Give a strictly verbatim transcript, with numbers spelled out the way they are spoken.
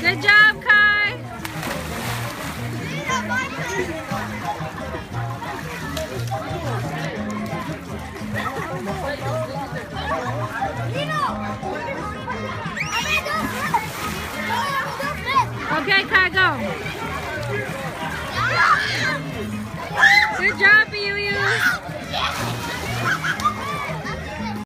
Good job, Kai. Okay, Kai, go. Good job, Yu Yu.